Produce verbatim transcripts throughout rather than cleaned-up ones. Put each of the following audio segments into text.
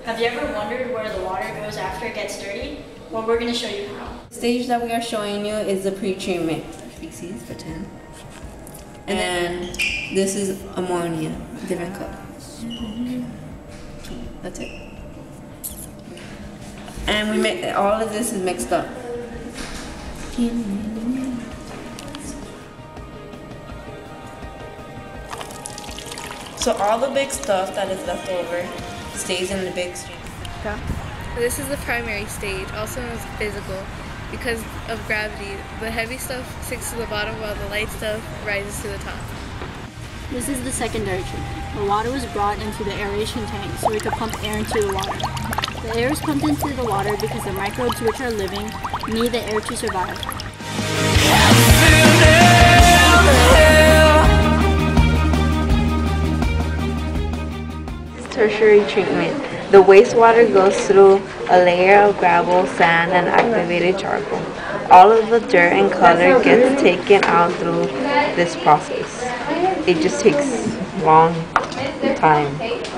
Have you ever wondered where the water goes after it gets dirty? Well, we're going to show you how. The stage that we are showing you is the pre-treatment. Feces, pretend. And this is ammonia, different cup. That's it. And we make all of this is mixed up. So all the big stuff that is left over stays in the big stream. Yeah. This is the primary stage, also known as physical. Because of gravity, the heavy stuff sinks to the bottom while the light stuff rises to the top. This is the secondary treatment. The water was brought into the aeration tank so we could pump air into the water. The air is pumped into the water because the microbes which are living need the air to survive. Tertiary treatment. The wastewater goes through a layer of gravel, sand, and activated charcoal. All of the dirt and color gets taken out through this process. It just takes a long time.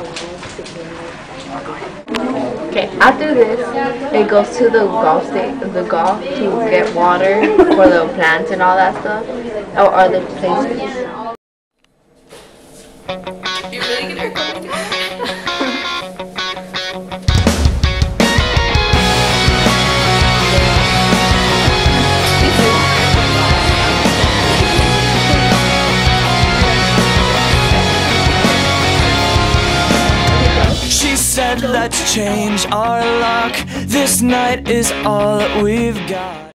Okay, after this, it goes to the Gulf state, the Gulf to get water for the plants and all that stuff, or other places. You really gonna record me? She said, let's change our luck. This night is all that we've got.